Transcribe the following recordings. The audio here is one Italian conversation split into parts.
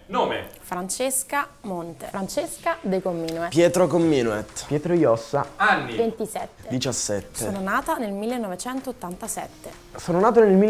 Nome? Francesca Monte. Francesca De Comminuet. Pietro Comminuet. Pietro Iossa. Anni? 27. 17. Sono nata nel 1987. Sono nato nel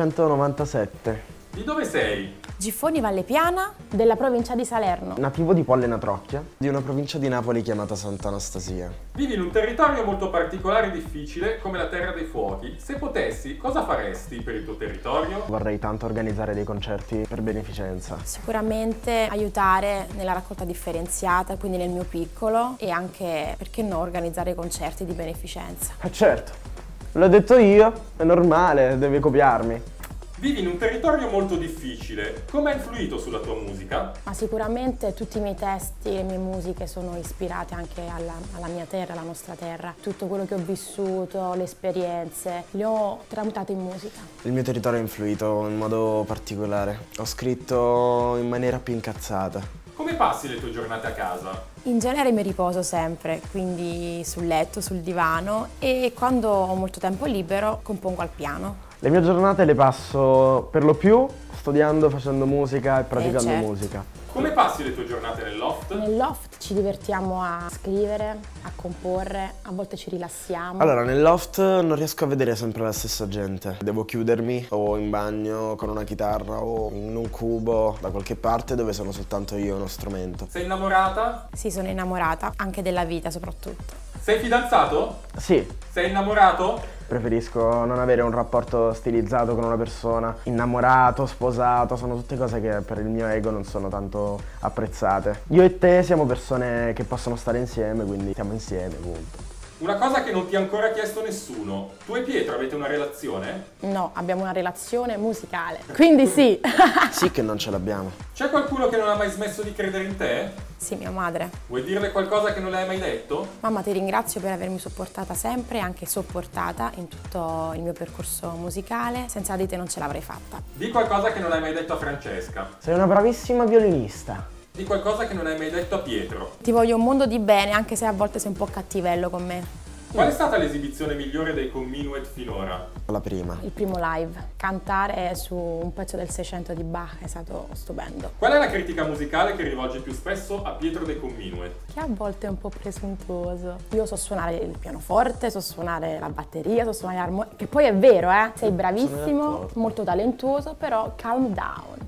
1997. Di dove sei? Giffoni Vallepiana, della provincia di Salerno. Nativo di Pollena Trocchia. Di una provincia di Napoli chiamata Sant'Anastasia. Vivi in un territorio molto particolare e difficile come la Terra dei Fuochi. Se potessi, cosa faresti per il tuo territorio? Vorrei tanto organizzare dei concerti per beneficenza. Sicuramente aiutare nella raccolta differenziata, quindi nel mio piccolo, e anche, perché no, organizzare concerti di beneficenza. Certo, l'ho detto io, è normale, devi copiarmi. Vivi in un territorio molto difficile. Come ha influito sulla tua musica? Ma sicuramente tutti i miei testi e le mie musiche sono ispirate anche alla mia terra, alla nostra terra. Tutto quello che ho vissuto, le esperienze, le ho tramutate in musica. Il mio territorio ha influito in modo particolare. Ho scritto in maniera più incazzata. Come passi le tue giornate a casa? In genere mi riposo sempre, quindi sul letto, sul divano, e quando ho molto tempo libero compongo al piano. Le mie giornate le passo per lo più studiando, facendo musica e praticando certo. musica. Come passi le tue giornate nel loft? Nel loft ci divertiamo a scrivere, a comporre, a volte ci rilassiamo. Allora, nel loft non riesco a vedere sempre la stessa gente. Devo chiudermi o in bagno con una chitarra o in un cubo da qualche parte dove sono soltanto io e uno strumento. Sei innamorata? Sì, sono innamorata, anche della vita soprattutto. Sei fidanzato? Sì, Sei innamorato? preferisco non avere un rapporto stilizzato con una persona. Innamorato, sposato, sono tutte cose che per il mio ego non sono tanto apprezzate. Io e te siamo persone che possono stare insieme, quindi stiamo insieme, punto. Una cosa che non ti ha ancora chiesto nessuno. Tu e Pietro avete una relazione? No, abbiamo una relazione musicale, quindi sì. Sì che non ce l'abbiamo. C'è qualcuno che non ha mai smesso di credere in te? Sì, mia madre. Vuoi dirle qualcosa che non le hai mai detto? Mamma, ti ringrazio per avermi supportata sempre e anche sopportata in tutto il mio percorso musicale. Senza di te non ce l'avrei fatta. Di qualcosa che non hai mai detto a Francesca. Sei una bravissima violinista. Di qualcosa che non hai mai detto a Pietro. Ti voglio un mondo di bene, anche se a volte sei un po' cattivello con me. Qual è stata l'esibizione migliore dei Comminuet finora? La prima. Il primo live, cantare su un pezzo del 600 di Bach è stato stupendo. Qual è la critica musicale che rivolge più spesso a Pietro dei Comminuet? Che a volte è un po' presuntuoso. Io so suonare il pianoforte, so suonare la batteria, so suonare l'armonia, che poi è vero, sei bravissimo, molto talentuoso, però calm down.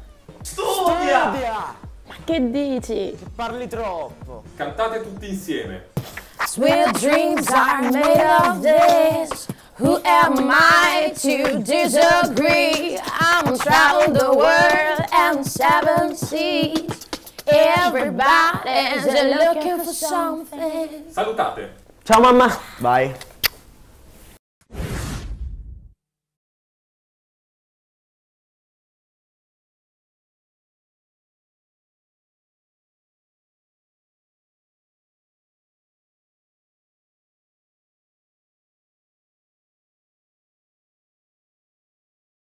Studia! Ma che dici? Parli troppo. Cantate tutti insieme. Sweet dreams are made of this. Who am I to disagree? I'm traveling the world and 7 seas. Everybody's looking for something. Salutate! Ciao mamma! Vai!